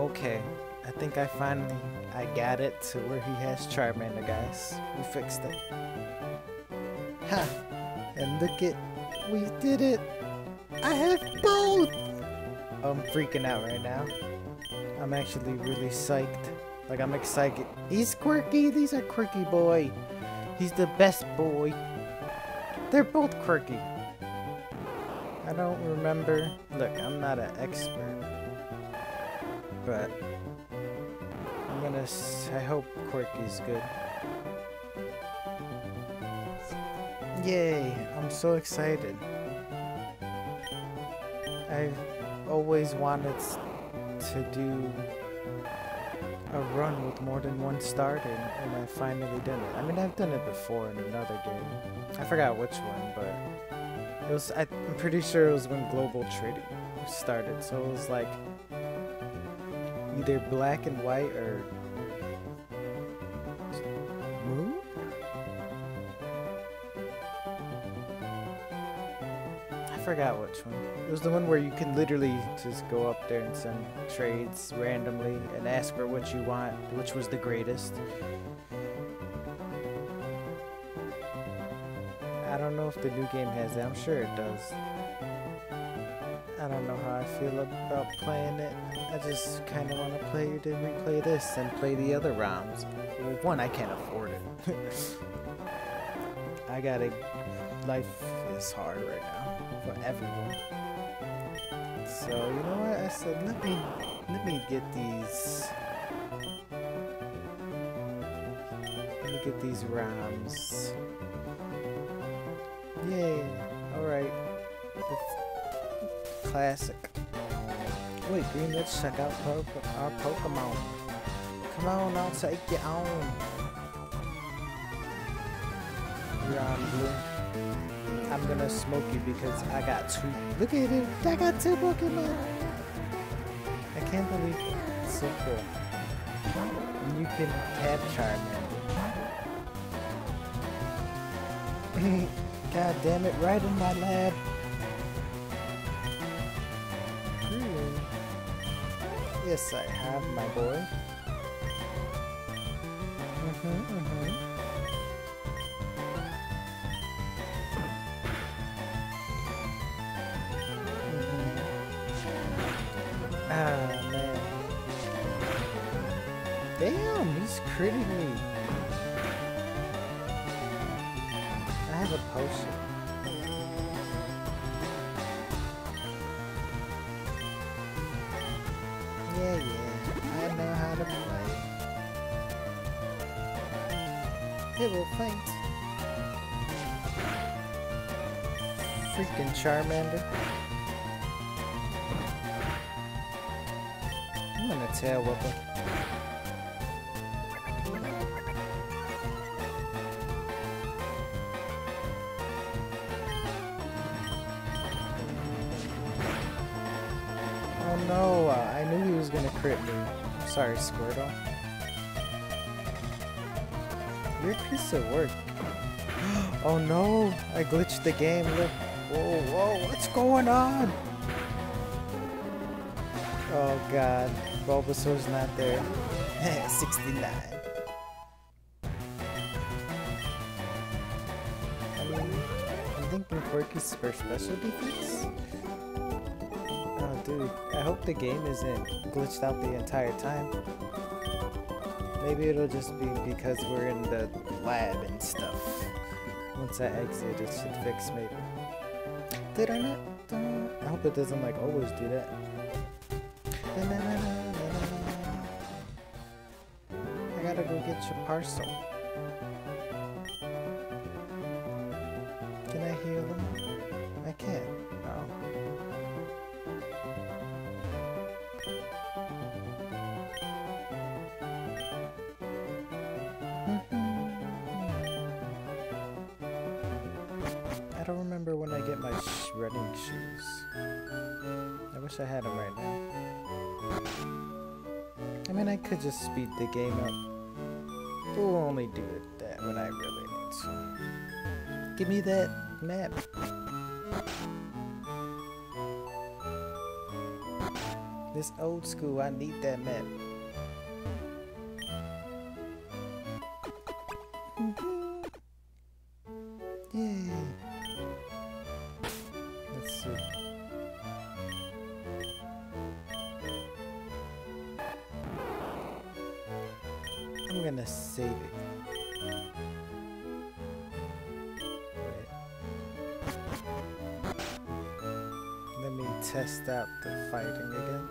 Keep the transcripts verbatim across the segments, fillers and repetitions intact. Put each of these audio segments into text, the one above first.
Okay, I think I finally I got it to where he has Charmander, guys. We fixed it. Ha! And look it, we did it! I have both! I'm freaking out right now. I'm actually really psyched. Like, I'm excited. He's quirky! These are quirky boy! He's the best boy! They're both quirky! I don't remember. Look, I'm not an expert. But I'm gonna s I hope Quirky's good. Yay! I'm so excited. I've always wanted to do a run with more than one starter, and I finally did it. I mean, I've done it before in another game. I forgot which one, but it was. I'm pretty sure it was when Global Trading started. So it was like either black and white or moon? I forgot which one. It was the one where you can literally just go up there and send trades randomly and ask for what you want, which was the greatest. I don't know if the new game has it. I'm sure it does. I don't know how I feel about playing it. I just kind of want to play to replay this and play the other ROMs. Well, one, I can't afford it. I gotta. Life is hard right now for everyone. So you know what? I said let me let me get these. Let me get these ROMs. Yay! All right. It's classic. Wait, Green, let's check out po our Pokemon. Come on, I'll take you on. You're on blue. I'm gonna smoke you because I got two. Look at it, I got two Pokemon. I can't believe it. It's so cool. And you can have Charmander. God damn it, right in my lab. Yes, I have, my boy. Mm-hmm, mm-hmm. Mm-hmm. Ah, man. Damn, he's critting me. I have a potion. Yeah, yeah, I know how to play. It will fight. Freaking Charmander. I'm gonna tail whip him. Oh no, uh, I knew he was gonna crit me. I'm sorry, Squirtle. You're a piece of work. Oh no, I glitched the game. Look. Whoa, whoa, what's going on? Oh god, Bulbasaur's not there. sixty-nine. I mean, I'm thinking Quirky's for special defense. Oh, dude, I hope the game isn't glitched out the entire time. Maybe it'll just be because we're in the lab and stuff. Once I exit, it should fix maybe. Did I not? I hope it doesn't like always do that. I gotta go get your parcel. Can I heal him? I can't. Oh. I don't remember when I get my sh running shoes. I wish I had them right now. I mean, I could just speed the game up. We'll only do it that when I really need to. Give me that map. This old school, I need that map. Yay. Let's see. I'm gonna save it. Wait. Let me test out the fighting again.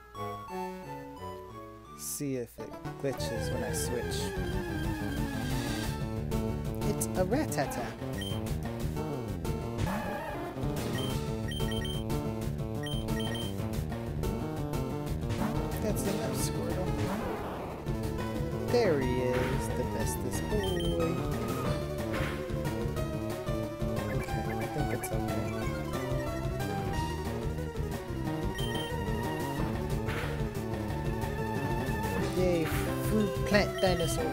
See if it glitches when I switch. It's a Rattata. That's enough, Squirtle. There he is, the bestest boy. Okay, I think it's okay. Yay, fruit plant dinosaur.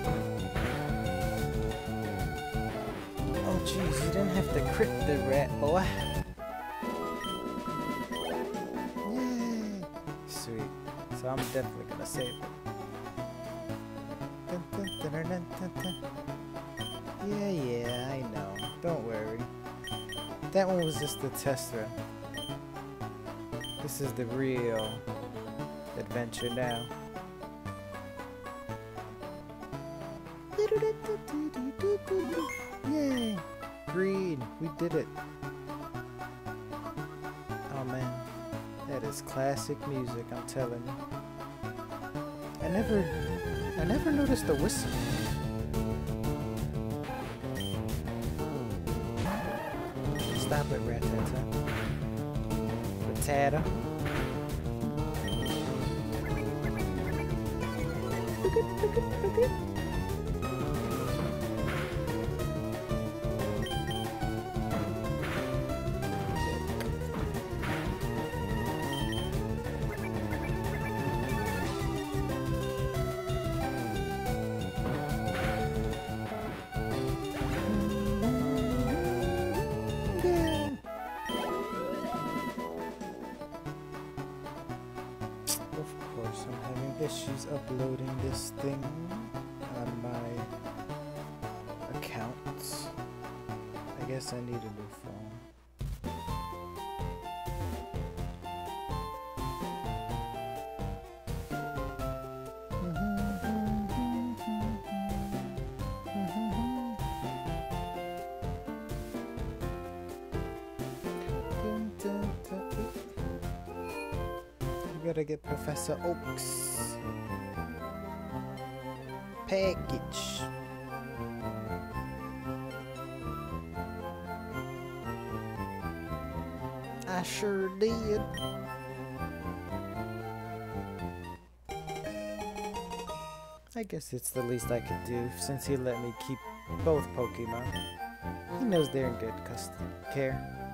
Oh jeez, you didn't have to crit the rat, boy. Yay. Sweet. So I'm definitely gonna save it. Dun, dun, dun, dun, dun, dun. Yeah, yeah, I know. Don't worry. That one was just the test run. This is the real adventure now. Yay! Green! We did it! Oh man. That is classic music, I'm telling you. I never... I never noticed the whistle. Stop it, Rattata. Rattata. Look it, look it, look it. Issues uploading this thing on my account. I guess I need a new phone. Gotta get Professor Oak's package. I sure did. I guess it's the least I could do since he let me keep both Pokemon. He knows they're in good custody care.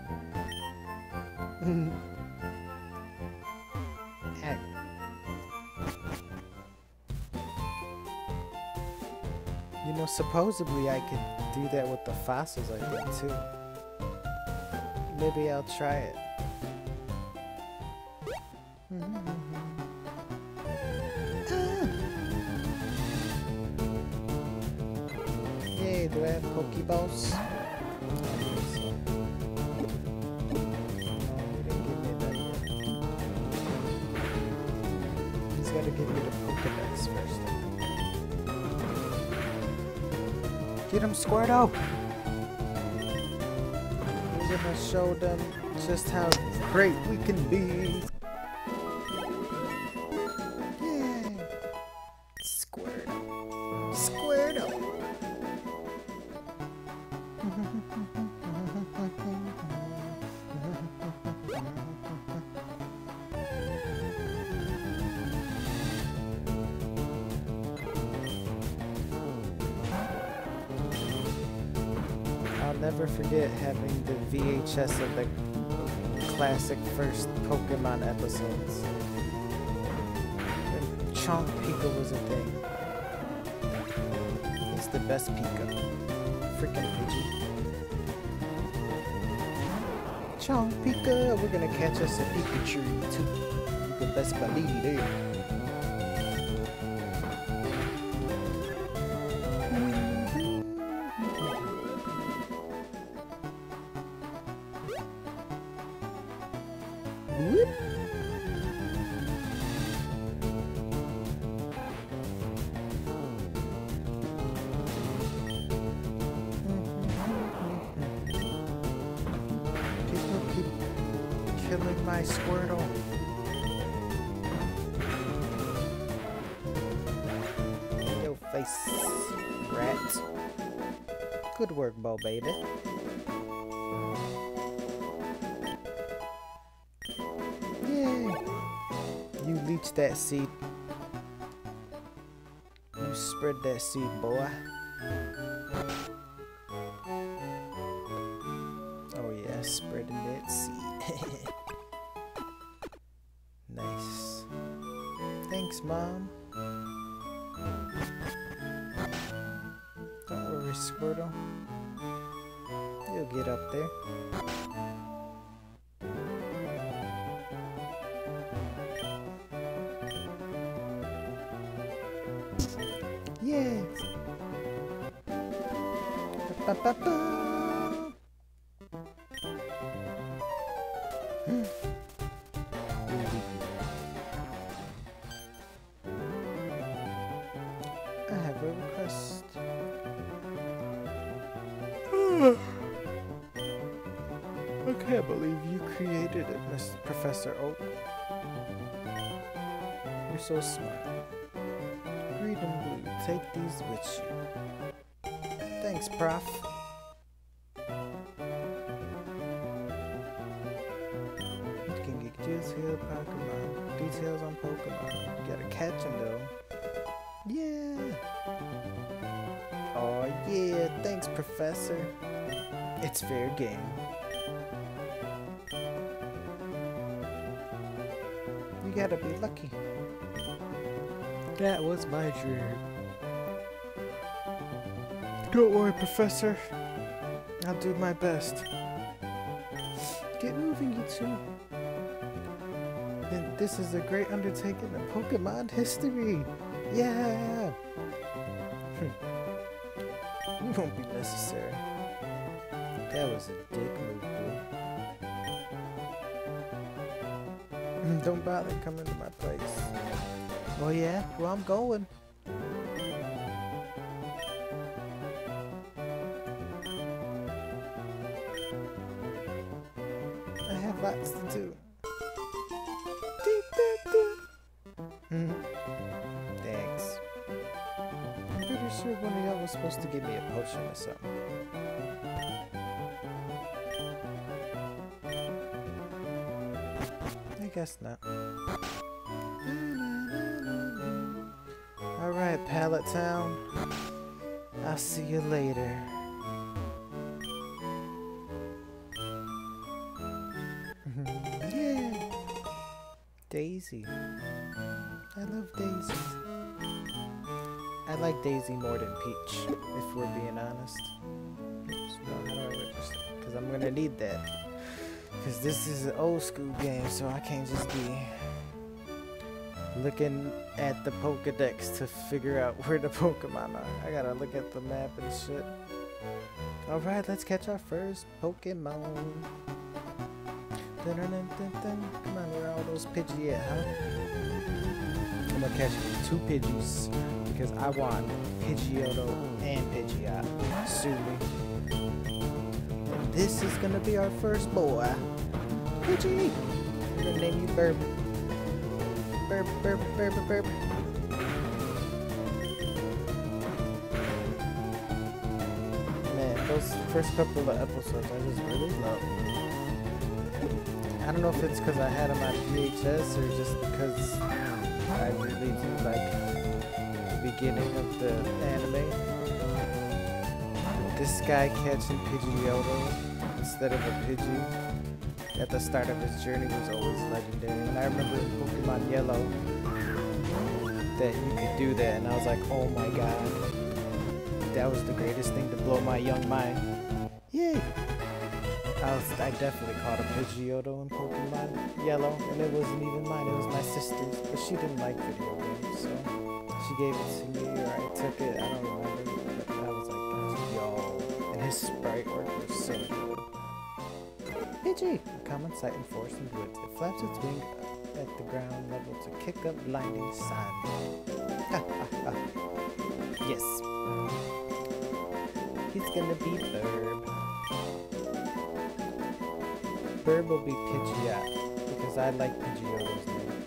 You know, supposedly I could do that with the fossils, I think, too. Maybe I'll try it. Ah. Yay, do I have Pokeballs? Gotta give me the Pokédex first. Get him, Squirtle! We're gonna show them just how great we can be. Yeah! Squirtle! Squirtle! I'll never forget having the V H S of the classic first Pokemon episodes. When Chonk Pika was a thing. It's the best Pika. Freaking Pidgey. Chonk Pika! We're gonna catch us a Pikachu too. can best believe it. Whoop. People keep killing my Squirtle. Yo face, rat. Good work, Bo baby. You leech that seed. You spread that seed, boy. Oh yeah, spreading that seed. Nice. Thanks, Mom. Don't worry, Squirtle. You'll get up there. Yeah. Ba -ba -ba. I have a request. I can't believe you created it, Mister Professor Oak. You're so smart. Green and blue, take these with you. Thanks, Prof. You can get detailed Pokemon. Details on Pokemon. You gotta catch them though. Yeah. Oh yeah, thanks, Professor. It's fair game. You gotta be lucky. That was my dream. Don't worry, Professor. I'll do my best. Get moving, you two. Then this is a great undertaking in Pokemon history. Yeah. You won't be necessary. That was a dick move, bro. Don't bother coming to my place. Oh yeah? Well, I'm going. I have lots to do. Thanks. I'm pretty sure one of y'all was supposed to give me a potion or something. I guess not. Alright, Pallet Town. I'll see you later. Yeah! Daisy. I love Daisy. I like Daisy more than Peach, if we're being honest. So how do I register? Because I'm gonna need that. Because this is an old school game, so I can't just be looking at the Pokedex to figure out where the Pokemon are. I gotta look at the map and shit. Alright, let's catch our first Pokemon. Dun -dun -dun -dun -dun. Come on, where are all those Pidgey at, huh? I'm gonna catch two Pidgeys because I want Pidgeotto and Pidgeot. Sue me. And this is gonna be our first boy. Pidgey! I'm gonna name you Burp. Burp, burp, burp, burp. Man, those first couple of episodes I just really love. I don't know if it's because I had them on V H S or just because I really do like the beginning of the anime. This guy catching Pidgeotto instead of a Pidgey at the start of his journey was always legendary. And I remember in Pokemon Yellow that you could do that, and I was like, oh my god, that was the greatest thing to blow my young mind. Yay! I, was, I definitely caught a Pidgeotto in Pokemon Yellow, and it wasn't even mine, it was my sister's, but she didn't like video games, so she gave it to me, or I took it, I don't remember, but I was like, yo, and his sprite work was so good. Pidgey! A common sight in forest and woods. It flaps its wing at the ground level to kick up blinding sun. Ha ha ha. Yes. He's gonna be Burb. Burb will be Pidgeot, because I like Pidgeotto's name.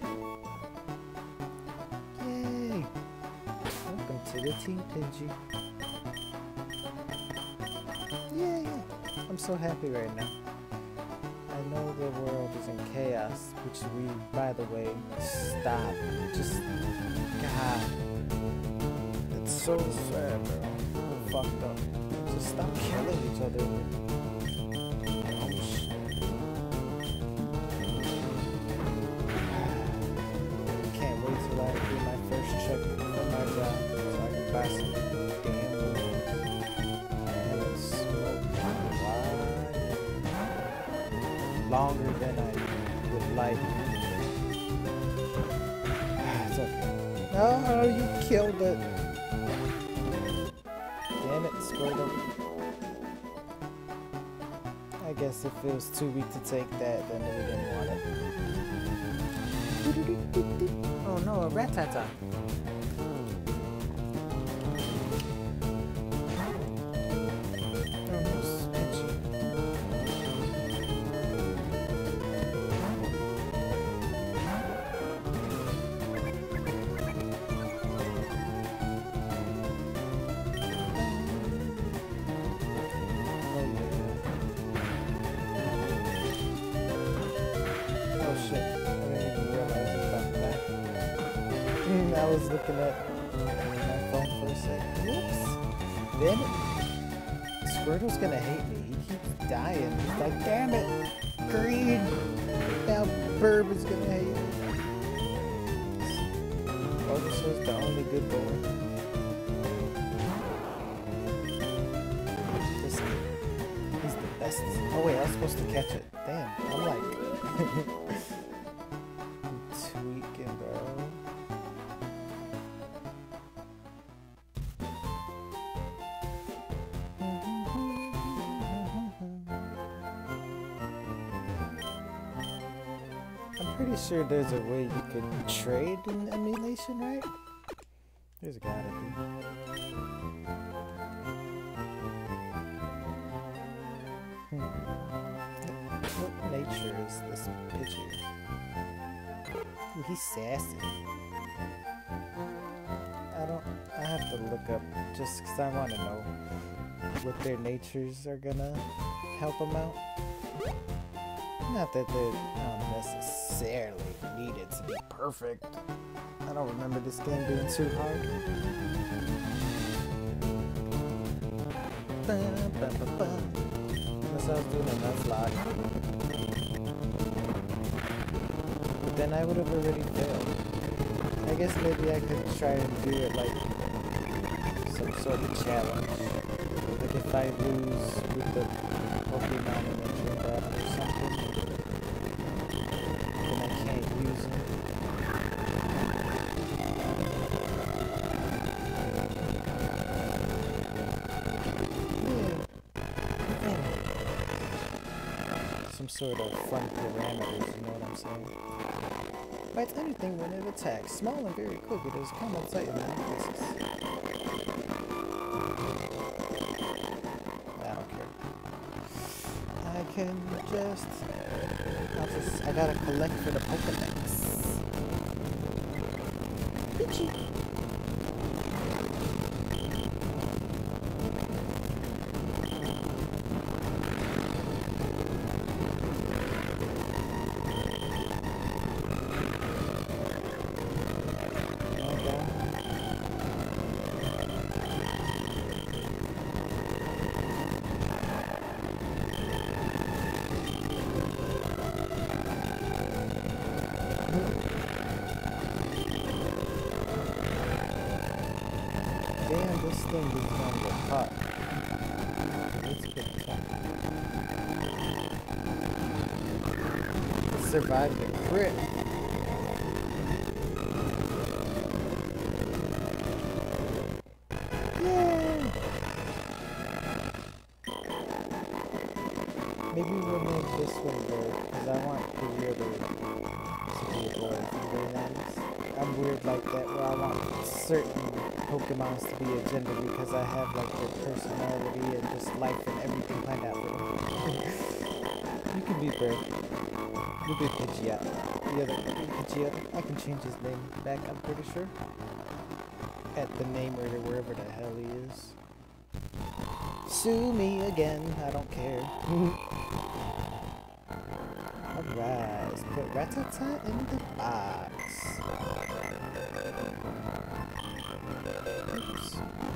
Yay! Welcome to the team, Pidgey. Yay! I'm so happy right now. I know the world is in chaos, which we, by the way, stop. Just, God. It's so sad, bro. We're fucked up. Just stop killing each other. Oh, shit. I can't wait till I do my first check for my job, so I can buy some gambling and smoke wide. Longer than I would like. It's okay. Oh, you killed it. Damn it, Squirtle. I guess if it was too weak to take that, then we didn't want it. Oh no, a Rattata. I was looking at my phone for a second. Whoops. Then Squirtle's gonna hate me. He keeps dying. He's like, damn it, Green. Now Burb is gonna hate me. Bulbasaur's the only good boy. This, he's the best. Oh wait, I was supposed to catch it. Damn, I'm like tweaking, bro. Pretty sure there's a way you could trade in emulation, right? There's gotta be. Hmm. What nature is this Pidgey? Ooh, he's sassy. I don't. I have to look up just because I want to know what their natures are gonna help them out. Not that they're not necessarily needed to be perfect. I don't remember this game being too hard. Unless I was doing a nuzlocke. But then I would have already failed. I guess maybe I could try and do it like some sort of challenge. Like if I lose with the Pokemon in the gym battle or something. Some sort of fun parameters, you know what I'm saying? Bites anything when it attacks. Small and very quick, it is common sight in analysis. I don't care. I can just... I'll just... I gotta collect for the Pokédex. Pidgey! Damn, this thing is gonna get hot. Let's get hot. survived the crit. Yay! Maybe we'll make this one bird, because I want the other to be a boy, if I'm being honest. I'm weird like that, where I want certain Pokemons to be a gender because I have like their personality and just life and everything planned out for them. You can be bird. You be Pidgeot. The other Pidgeot. I can change his name back, I'm pretty sure. At the name or wherever the hell he is. Sue me again, I don't care. Alright, let's put Rattata in the box. Oops.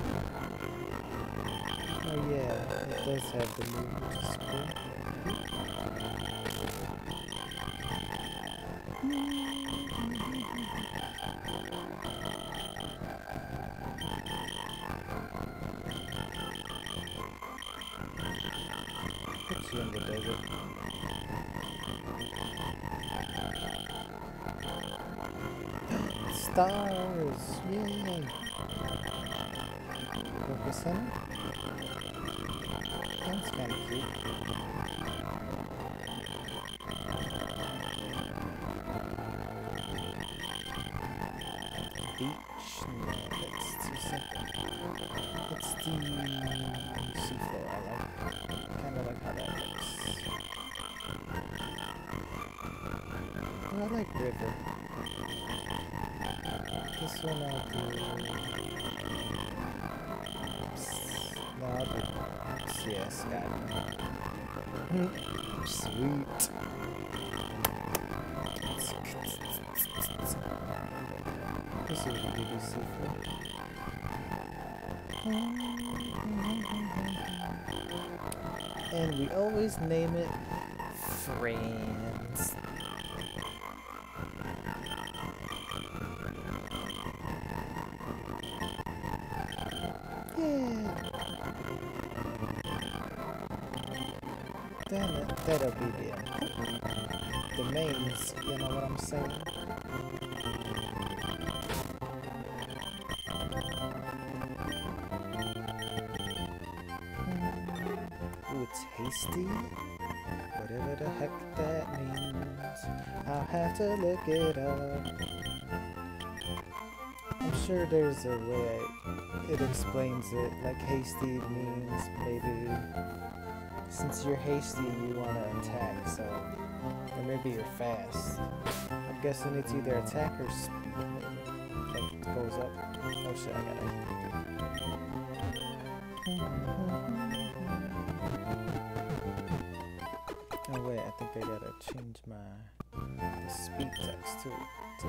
Oh yeah, it does have the move, which is cool. Put you in the desert. Stars! Yay! Focus center? That's kinda cute. Beach? No, that's too simple. It's the seafloor I like. Kinda like how that looks. Oh, I like river. This one I'll do. No, I'll do. Yeah, sky. Sweet. This is what you see for. And we always name it Friends. Yeah. Damn it, that'll be the, the mains, you know what I'm saying? Ooh, it's hasty? Whatever the heck that means, I'll have to look it up. I'm sure there's a way it explains it, like hasty means maybe since you're hasty you want to attack, so, or maybe you're fast. I'm guessing it's either attack or speed, like it goes up. Oh shit, I gotta. Oh wait, I think I gotta change my the speed text too. To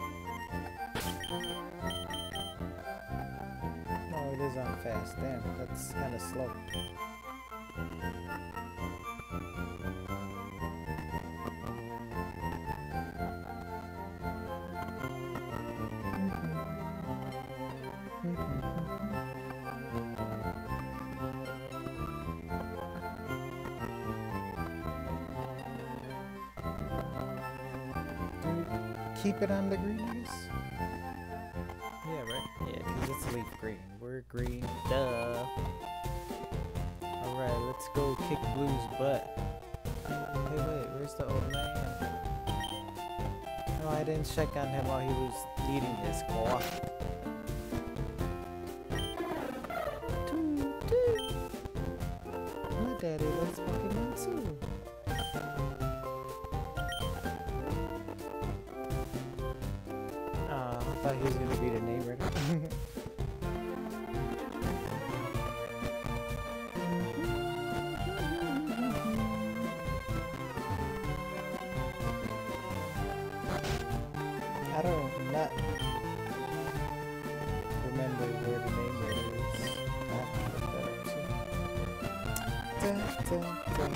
oh, it is on fast. Damn, that's kind of slow. Keep it on the greens? Yeah, right? Yeah, because it's leaf green. We're green. Duh. Alright, let's go kick Blue's butt. Hey, wait, where's the old man? No, I didn't check on him while he was eating his claw. Toot, toot. My daddy loves Pokemon too. I thought he was gonna be the neighbor. I don't not remember where the neighbor is. I have to look that up too. Dun, dun, dun.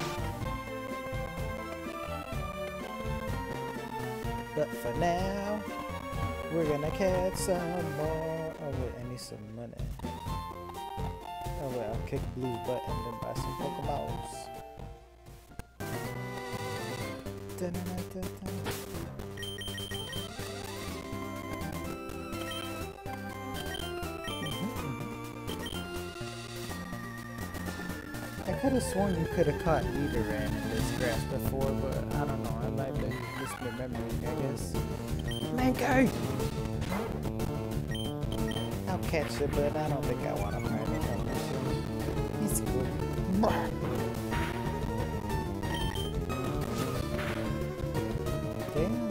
But for now, we're gonna catch some more. Oh wait, I need some money. Oh wait, I'll kick Blue butt and then buy some Pokeballs. I could have sworn you could have caught Nidoran in this grass before, but I don't know. I might be misremembering, I guess. Manky! I'll catch it, but I don't think I want to fight it. He's good. Damn.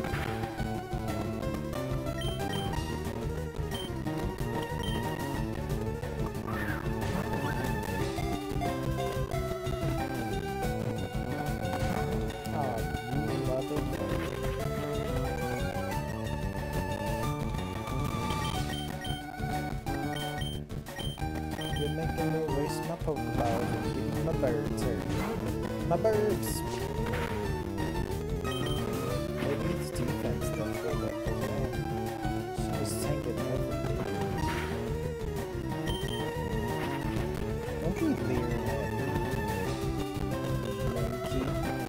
You're making me waste my Pokeballs and getting my birds hurt. My birds! Maybe it's defense that for that Pokemon. She was tanking everything. Don't be leering at me. Monkey.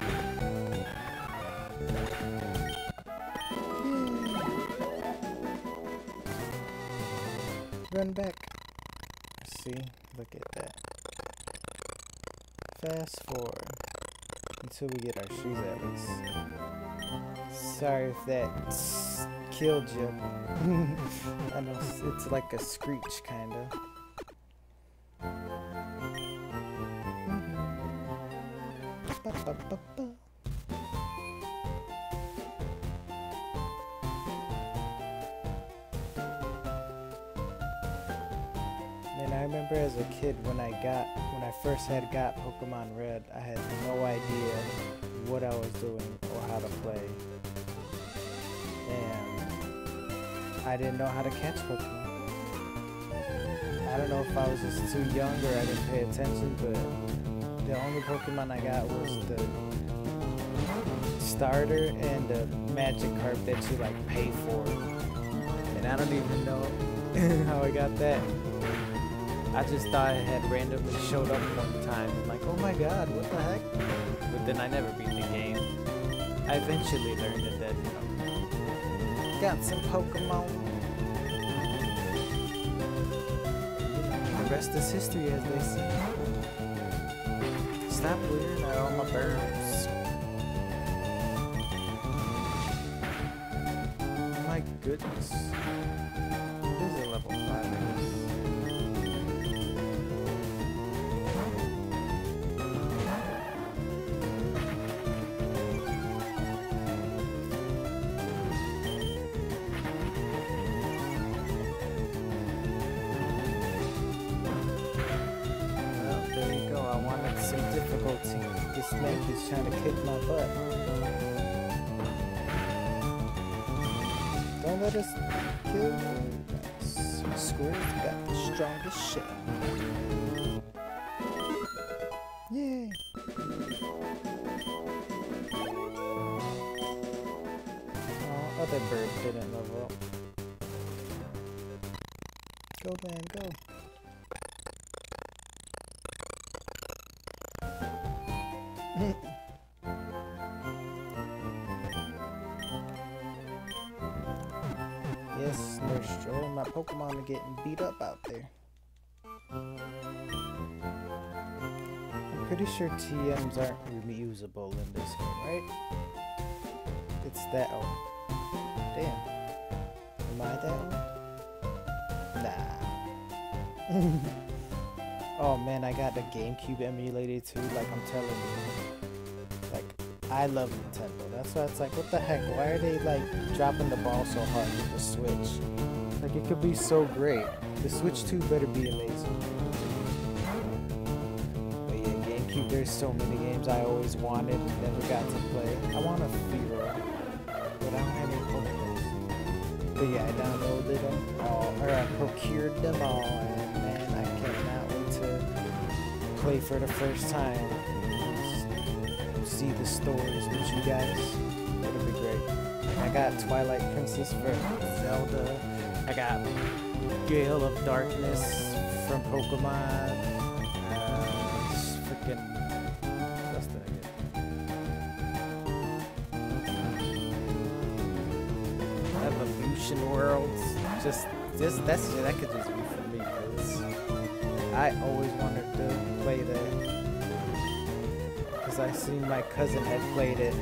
Yay. Run back. See, look at that. Fast forward until we get our shoes at least. Sorry if that killed you. I know it's like a screech, kinda. Ba, ba, ba, ba. And I remember as a kid when I got, when I first had got Pokemon Red, I had no idea what I was doing or how to play. And I didn't know how to catch Pokemon. I don't know if I was just too young or I didn't pay attention, but the only Pokemon I got was the starter and the Magikarp that you like pay for. And I don't even know how I got that. I just thought it had randomly showed up one time. I'm like, oh my god, what the heck? But then I never beat the game. I eventually learned it that, you know, got some Pokemon. The rest is history, as they say. Stop leering at all my birds. My goodness. This is a level five. This snake is trying to kick my butt. Don't let us kill you. Squirrel's got the strongest shell. Yay! Oh, other bird didn't level up. Go, man, go. Yes, Nurse Joy, my Pokemon are getting beat up out there. I'm pretty sure T Ms aren't reusable in this game, right? It's that old. Damn. Am I that old? Nah. Oh man, I got the GameCube emulated too, like I'm telling you. Like, I love Nintendo. That's why it's like, what the heck? Why are they like dropping the ball so hard with the Switch? Like, it could be so great. The Switch two better be amazing. But yeah, GameCube, there's so many games I always wanted and never got to play. I want a Firo, but I don't have any Pokemon. But yeah, I downloaded them all, or I procured them all, and man, I cannot wait to play for the first time. See the stories with you guys. It'll be great. I got Twilight Princess for Zelda. I got Gale of Darkness from Pokemon. Uh, freaking. What's that again? ocean worlds. Just, just that's that could just be for me, cause I always wanted to play that. Cause I seen my cousin had played it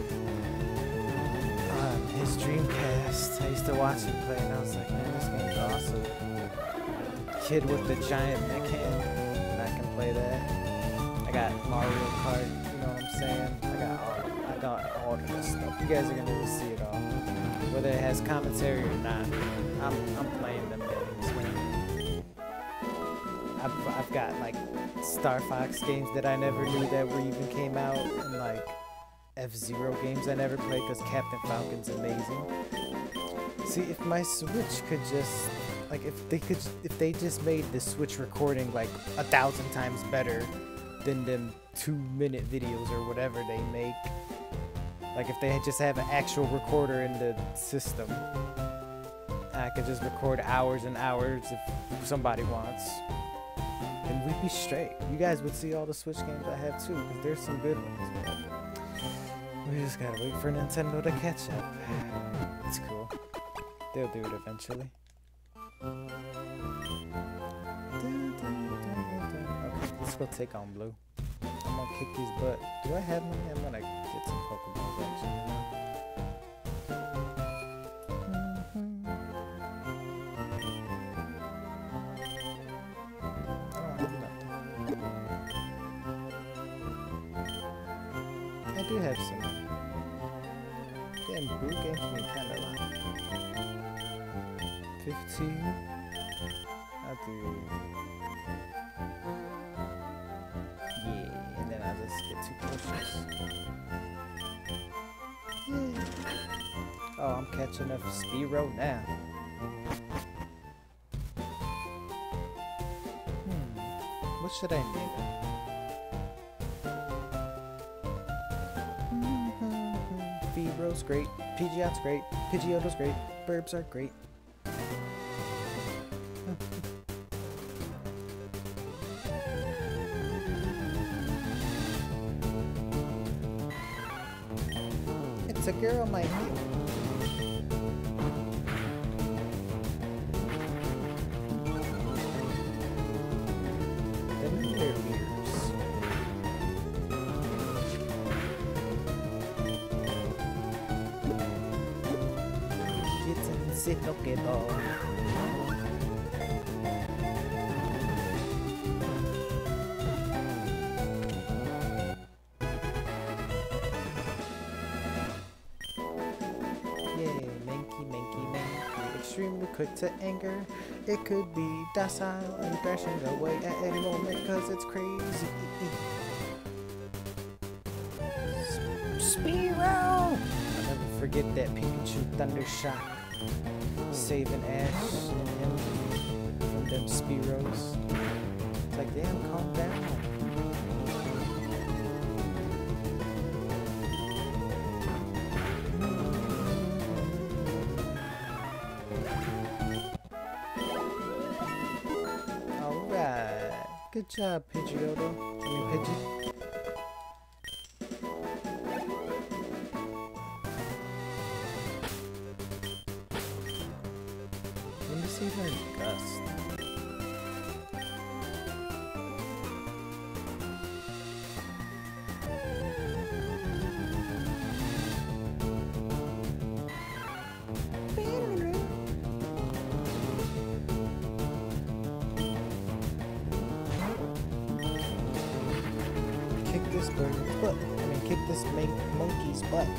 on his Dreamcast. I used to watch him play, and I was like, man, this game's awesome. Kid with the giant mech hand, and I can play that. I got Mario Kart, you know what I'm saying? I got all, I got all of this stuff. You guys are gonna see it all, whether it has commentary or not. I'm, I'm playing them games, man. I've, I've got like Star Fox games that I never knew that were even came out, and like F-Zero games I never played because Captain Falcon's amazing. See, if my Switch could just, like, if they could, if they just made the Switch recording like a thousand times better than them two-minute videos or whatever they make. Like, if they had just have an actual recorder in the system, I could just record hours and hours if somebody wants, and we'd be straight. You guys would see all the Switch games I have too, because there's some good ones. But we just gotta wait for Nintendo to catch up. It's cool. They'll do it eventually. Okay, let's go take on Blue. I'm gonna kick his butt. Do I have money? I'm gonna get some Pokeballs actually. Mm-hmm. I don't have nothing. I do have some money. Damn, Blue gave me kinda a lot. fifteen. I'll do. Yeah, and then I'll just get two potions. Yeah. Oh, I'm catching a Spearow now. Hmm. What should I name it? Spearow's great. Pidgeot's great. Pidgeotto's great. Burbs are great. It's a girl, Mikey. The meter ears. Kitten sit Pokeball. Extremely quick to anger. It could be docile and thrashing away at any moment because it's crazy. Spearow! I'll never forget that Pikachu Thunder Shock saving Ash and him from them Spearows. It's like, damn, calm down. Good job, Pidgeotto. I mean, Pidgey. When does he learn Gust? This bird's butt. I mean, kick this monkey's butt.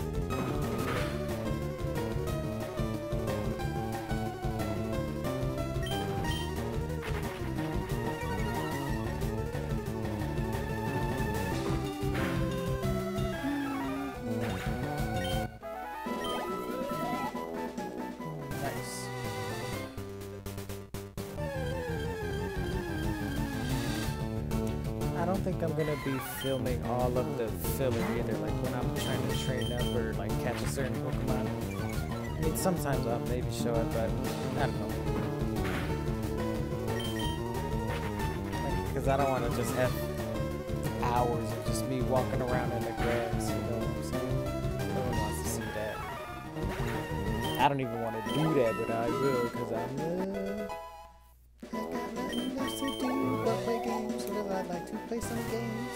Nice. I don't think I'm gonna be filming all of the filler either, like when I'm trying to train up or like catch a certain Pokemon. I mean, sometimes I'll maybe show it, but I don't know. Because like, I don't want to just have hours of just me walking around in the grass, you know what I'm saying? No one wants to see that. I don't even want to do that, but I will, because I'm, uh, I got nothing else to do but play games, so that I'd like to play some games.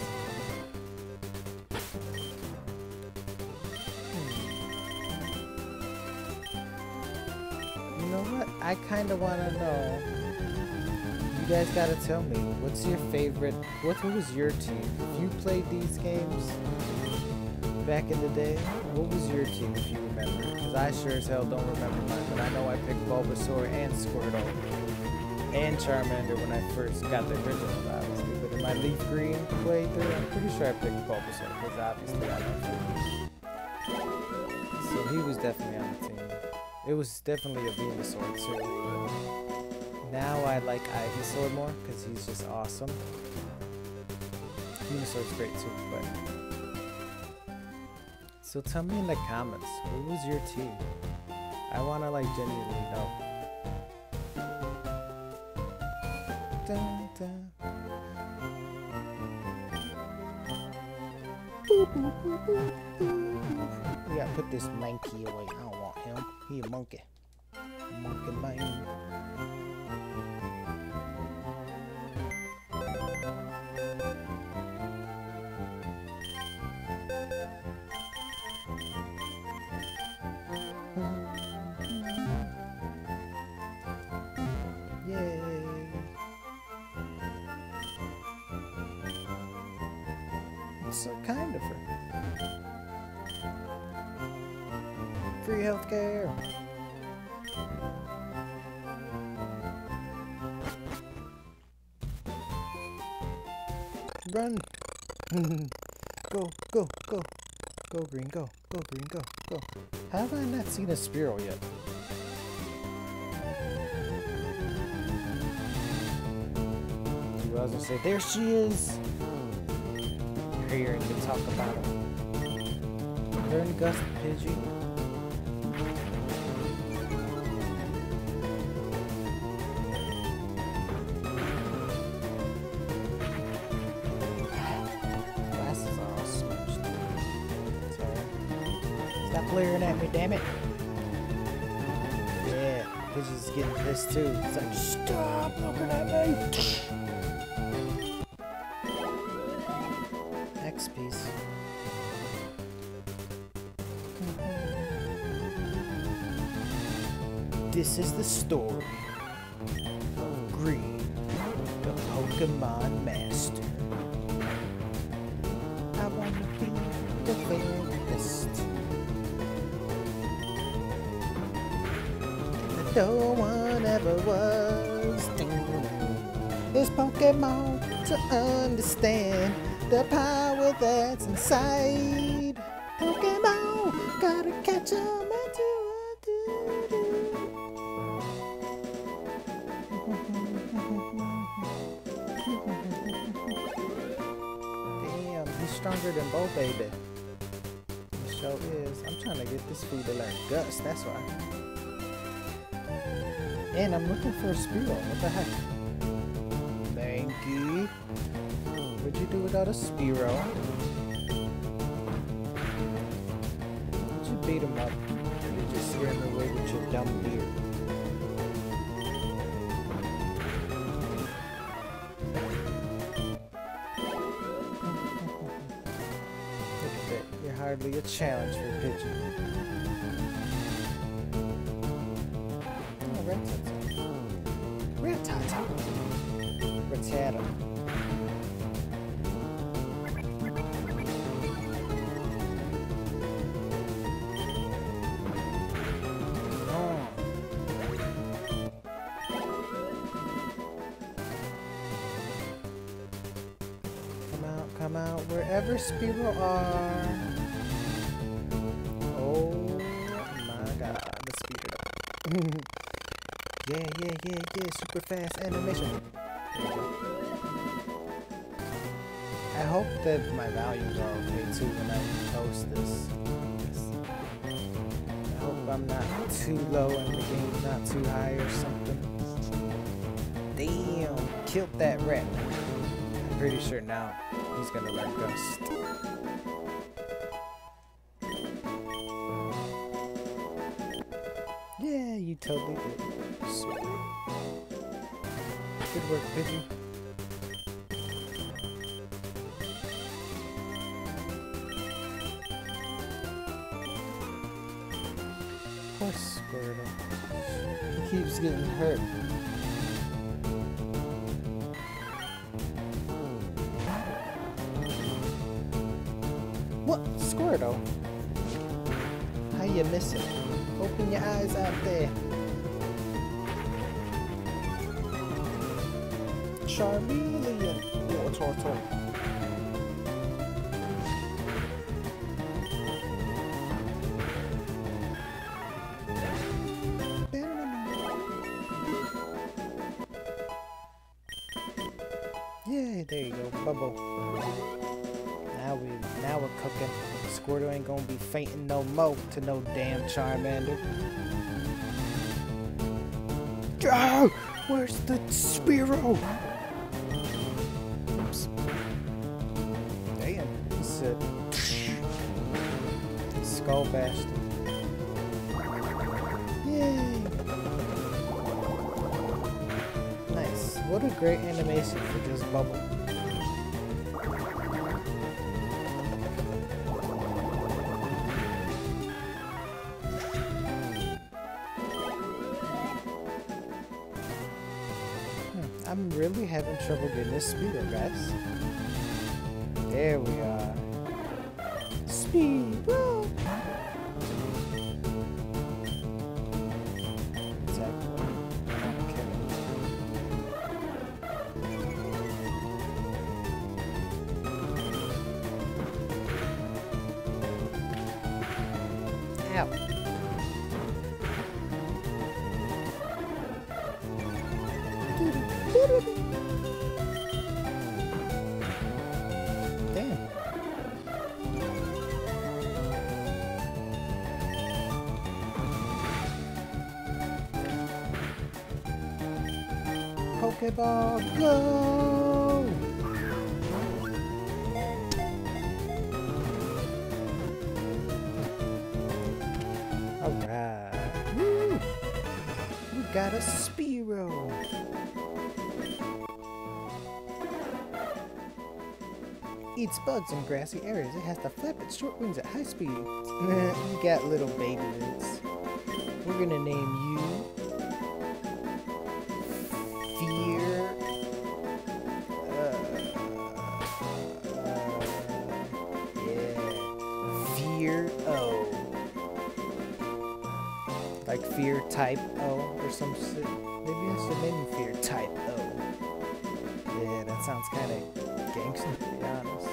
Hmm. You know what? I kind of want to know. You guys got to tell me, what's your favorite, what was your team? If you played these games back in the day, what was your team if you remember? Because I sure as hell don't remember mine, but I know I picked Bulbasaur and Squirtle and Charmander when I first got the original, obviously. But in my Leaf Green playthrough, I'm pretty sure I picked Bulbasaur, because obviously I love him. So he was definitely on the team. It was definitely a Venusaur too. Now I like Ivysaur more, because he's just awesome. Venusaur's great too, but... So tell me in the comments, who was your team? I wanna like genuinely know. Dun, dun. Boop, boop, boop, boop, boop. We gotta put this monkey away. I don't want him. He a monkey. Monkey man. So kind of her. Free healthcare. Run. Go, go, go. Go green, go. Go green, go, go. How have I not seen a Spearow yet? I was gonna say, there she is. Here and talk about it. Learn Gust Pidgey. Glasses are all smudged. Sorry. Stop glaring at me, damn it. Yeah, Pidgey's getting pissed too. It's like, stop looking at me. Piece. This is the story of Green, the Pokemon master. I want to be the very best. But no one ever was. There's Pokemon to understand the power that's inside. Pokemon, gotta catch 'em and do I do do. Damn, he's stronger than Bo Baby. He sure is. I'm trying to get this food to learn Gust, that's why. And I'm looking for a Spearow. What the heck? Thank you. What'd you do without a Spearow? Did you beat him up? Or you just scare him away with your dumb beard? Look at that. You're hardly a challenge for a pigeon. Oh, Rattata. Rattata. Rattata. Come out wherever Spearow are. Oh my god, let's speed it up. Yeah, yeah, yeah, yeah, super fast animation. I hope that my values are okay too when I post this. I hope I'm not too low and the game's not too high or something. Damn, killed that rat. I'm pretty sure now he's gonna learn Gust. totally did. Sweet. Good work, Pidgey. Poor Squirtle. He keeps getting hurt. What? Squirtle? How you miss it? Open your eyes out there. Charmeleon. Oh, turtle. Yeah, there you go, Bubble. Now we, now we're cooking. Squirtle ain't gonna be fainting no more to no damn Charmander. Oh, where's the Spearow? Oops. Damn, he said Skull Bastard. Yay! Nice. What a great animation for just Bubble. I'm really having trouble getting this Spearow, guys. There we are. Spearow! Exactly. Okay. Ow. Damn. Pokeball, go! Alright. Woo! We got a Spearow. Eats bugs in grassy areas. It has to flap its short wings at high speed. You got little baby wings. We're gonna name you Fear. Uh, uh, yeah, Fear O. Like Fear Type O or some shit. Maybe I should name him Fear Type O. Yeah, that sounds kind of gangster, to be honest.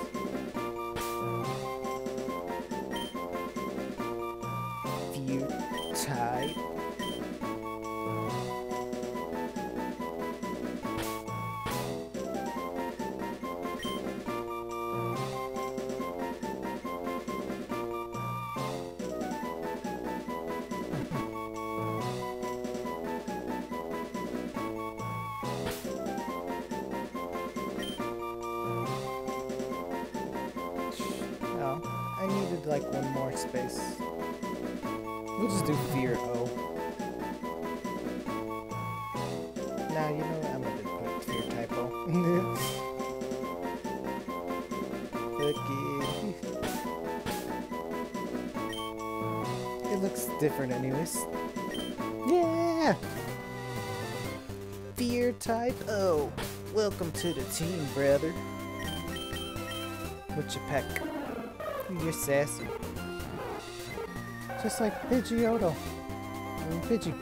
Fear Type. I needed like one more space. We'll just do Fear O. Nah, you know what? I'm gonna put Fear Type O. Cookie. It looks different anyways. Yeah! Fear Type O. Welcome to the team, brother. What's your peck? You're sassy. Just like Pidgeotto. And Pidgey.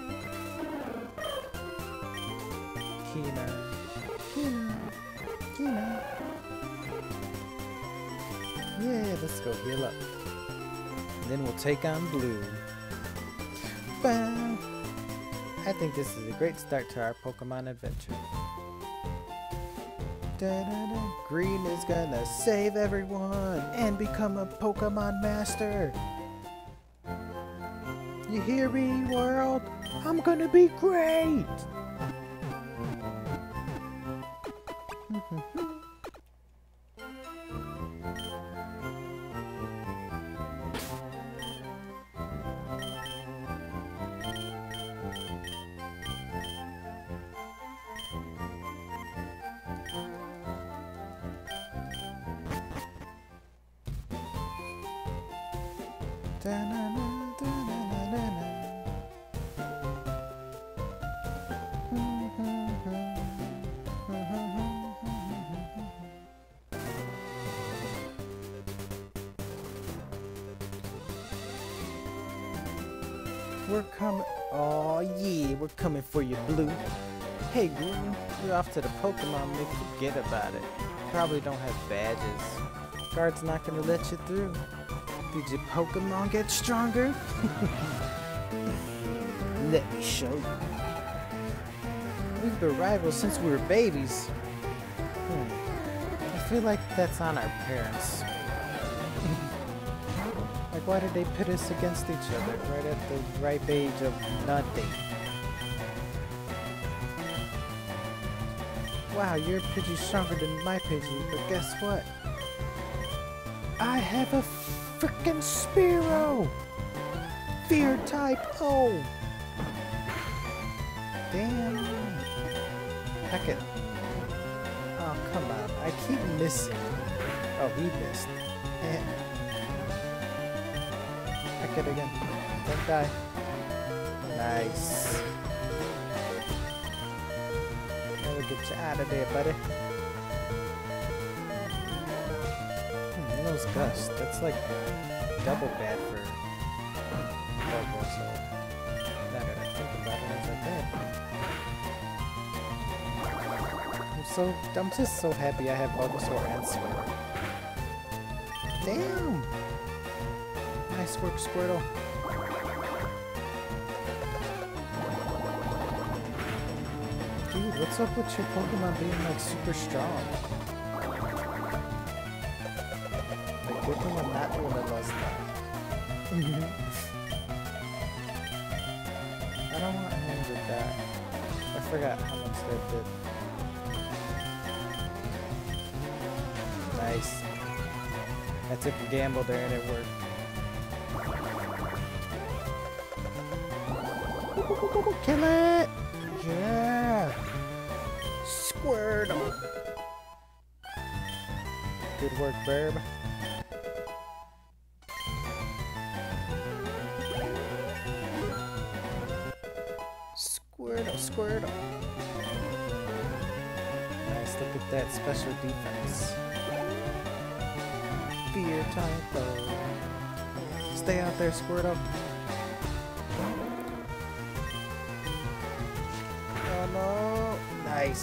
Kina. Kina. Kina. Yeah, let's go heal up. And then we'll take on Blue. Bam! I think this is a great start to our Pokemon adventure. Da, da, da. Green is gonna save everyone and become a Pokemon master. You hear me, world? I'm gonna be great! We're coming. Oh yeah, we're coming for you, Blue. Hey, Green, you're off to the Pokemon League. Forget about it. Probably don't have badges. Guard's not gonna let you through. Did your Pokemon get stronger? Let me show you. We've been rivals since we were babies. Hmm. I feel like that's on our parents. Like, why did they pit us against each other right at the ripe age of nothing? Wow, your Pidgey's stronger than my Pidgey, but guess what? I have a frickin' Spearow! Fear type O! Damn! Heck it. Oh, come on. I keep missing. Oh, he missed. Heck it again. Don't die. Nice. Now we get you out of there, buddy. Hmm, those Gust. That's like double bad for Pokemon, so now that I think about it, it's like that. I'm so, I'm just so happy I have Bulbasaur and Squirtle. Damn! Nice work, Squirtle. Dude, what's up with your Pokemon being like super strong? Like, good thing I'm not doing it last time. I don't want him to die. I forgot how much that did. Nice. I took a gamble there and it worked. Kill it! Yeah! Squirtle! Good work, Burb. Squirtle, Squirtle. Nice, look at that special defense. Fear type. Stay out there, Squirtle. Oh no! Nice.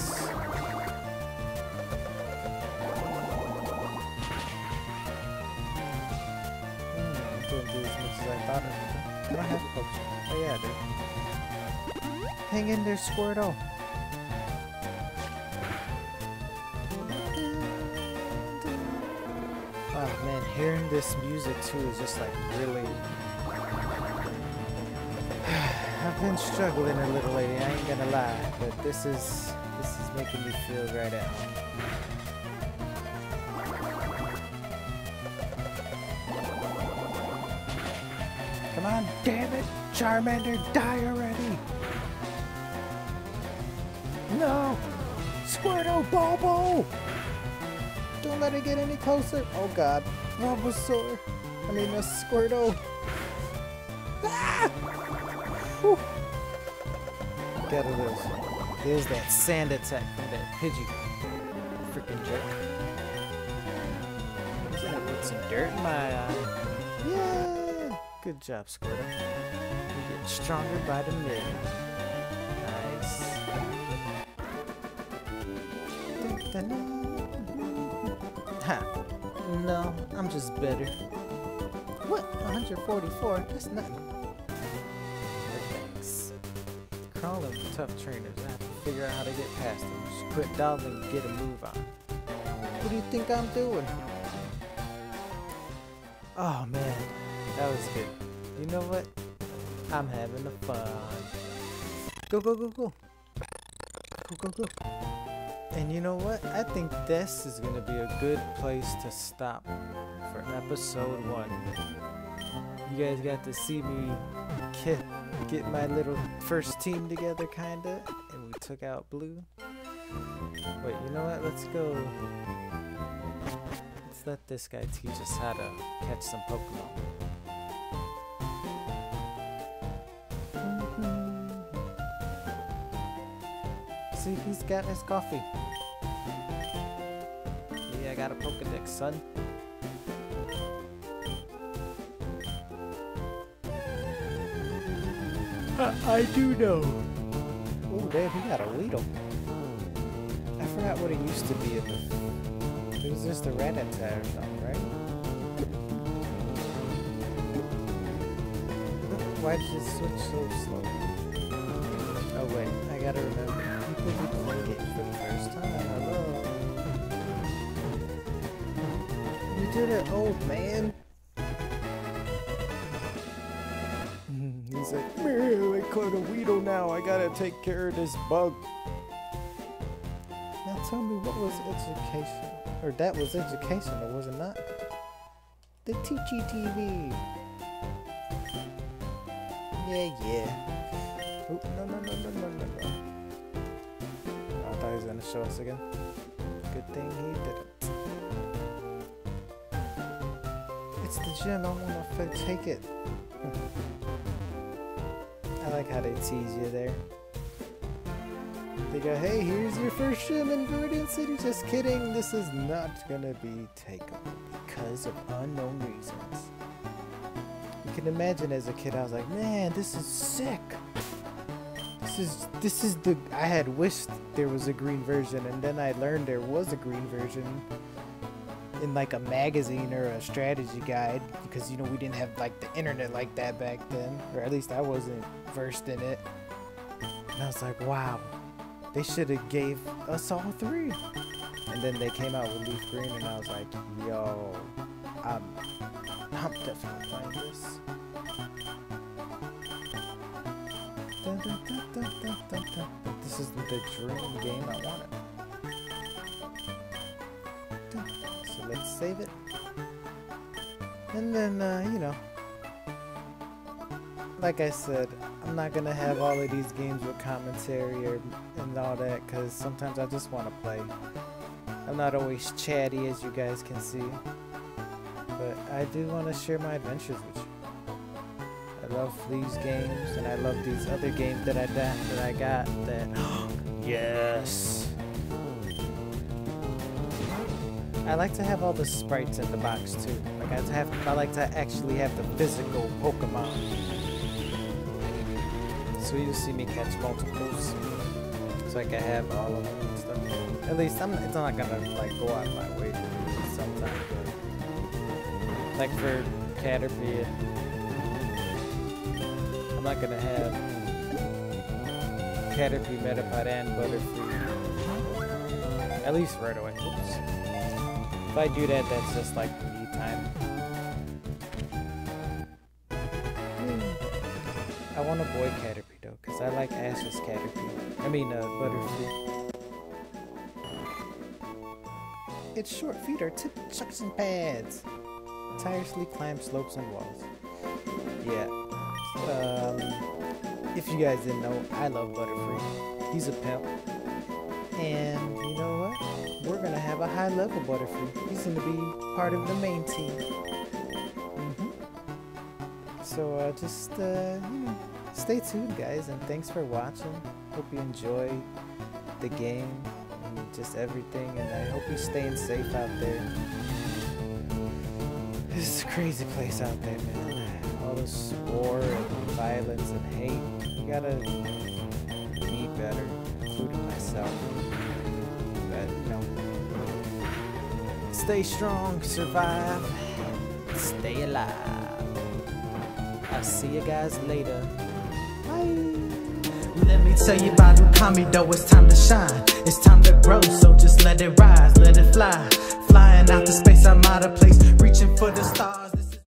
Hmm, didn't do as much as I thought it would. I don't have Pokemon. Oh yeah, I do. Hang in there, Squirtle. Oh man, hearing this music too is just like really. I've been struggling a little lately, I ain't gonna lie, but this is this is making me feel right at home. Come on, damn it! Charmander, die already! No! Squirtle, Bulbo! Don't let it get any closer! Oh god, Bulbasaur! I mean, a Squirtle! Ah! Whew. Gotta lose. There's that sand attack from that Pidgey. Freaking jerk. He's gonna put some dirt in my eye. Yeah! Good job, Squirtle. You get stronger by the minute. Nice. Ha! No, I'm just better. What? one forty-four? That's nothing. Crawling with tough trainers. I have to figure out how to get past them. Just quit dawdling and get a move on. What do you think I'm doing? Oh man, that was good. You know what? I'm having a fun. Go, go, go, go. Go, go, go. And you know what? I think this is going to be a good place to stop for episode one. You guys got to see me get, get my little first team together, kinda, and we took out Blue. Wait, you know what? Let's go. Let's let this guy teach us how to catch some Pokemon. see, he's got his coffee. Yeah, I got a Pokédex, son. Uh, I do know. Oh, damn, he got a Weedle. I forgot what it used to be in the... It was just a Rattata or something, right? Why did it switch so slow? Oh wait, I gotta remember. People be playing it for the first time. Hello. You did it, old man. He's like, I caught a Weedle now. I gotta take care of this bug. Now tell me, what was education? Or that was education, or was it not? The Teachy T V. Yeah, yeah. Oh, no, no, no, no, no, no, no. Oh, I thought he was gonna show us again. Good thing he didn't. It's the gym. I wanna take it. I like how they tease you there. They go, hey, here's your first gym in Guardian City. Just kidding. This is not gonna be taken because of unknown reasons. You can imagine as a kid, I was like, man, this is sick. This is, this is the, I had wished there was a green version, and then I learned there was a green version in like a magazine or a strategy guide, because, you know, we didn't have like the internet like that back then, or at least I wasn't versed in it. And I was like, wow, they should have gave us all three. And then they came out with Leaf Green, and I was like, yo, I'm, I'm definitely playing this. Dun, dun, dun, dun, dun, dun, dun. This is the dream game I wanted. Dun. So let's save it. And then, uh, you know, like I said, I'm not gonna have all of these games with commentary or and all that, because sometimes I just want to play. I'm not always chatty, as you guys can see, but I do want to share my adventures with you. I love these games, and I love these other games that I that, that I got. That yes, I like to have all the sprites in the box too. Like I have, I like to actually have the physical Pokemon. So you'll see me catch multiples, so I can have all of them and stuff. At least I'm. It's not gonna like go out of my way to do it sometimes, but like for Caterpie, I'm not gonna have Caterpie, Metapod, and Butterfree. At least right away. Oops. If I do that, that's just like me time. I want to avoid Caterpie though, because I like Ash's Caterpie. I mean, uh, Butterfree. Its short feet are tipped suction pads. Tirelessly climb slopes and walls. Yeah. Um, if you guys didn't know, I love Butterfree. He's a pimp. And you know what? We're gonna have a high level Butterfree. He's gonna be part of the main team. Mm-hmm. So uh, just uh, you know, stay tuned, guys, and thanks for watching. Hope you enjoy the game and just everything, and I hope you're staying safe out there. This is a crazy place out there, man. All this war and violence and hate. You gotta be better, including myself. But, you know, stay strong, survive, stay alive. I'll see you guys later. Bye. Let me tell you about Ookami, though. It's time to shine. It's time to grow, so just let it rise, let it fly. Flying out to space, I'm out of place, reaching for the stars.